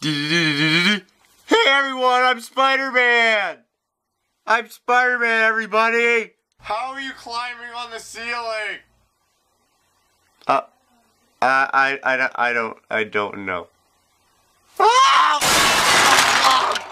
Hey everyone, I'm Spider-Man! I'm Spider-Man, everybody! How are you climbing on the ceiling? I don't know. Ah!